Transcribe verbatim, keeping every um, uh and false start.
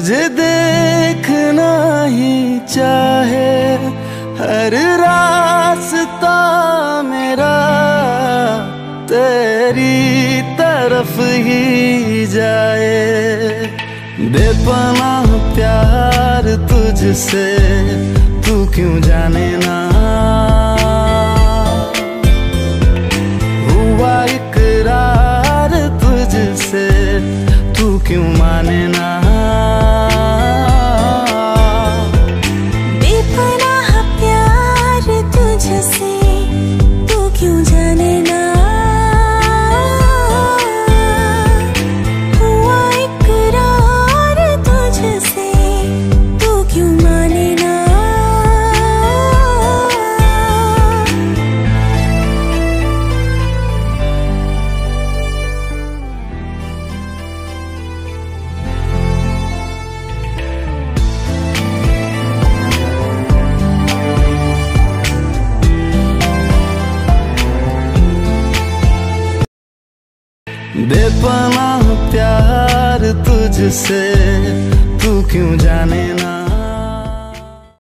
तुझे देखना ही चाहे हर रास्ता मेरा तेरी तरफ ही जाए। बेपनाह प्यार तुझसे तू क्यों जाने ना, हुआ इकरार तुझसे तू क्यों माने ना। बेपनाह प्यार तुझसे तू क्यों जाने ना, हुआ इकरार तुझसे तू क्यों माने ना। बेपनाह प्यार तुझसे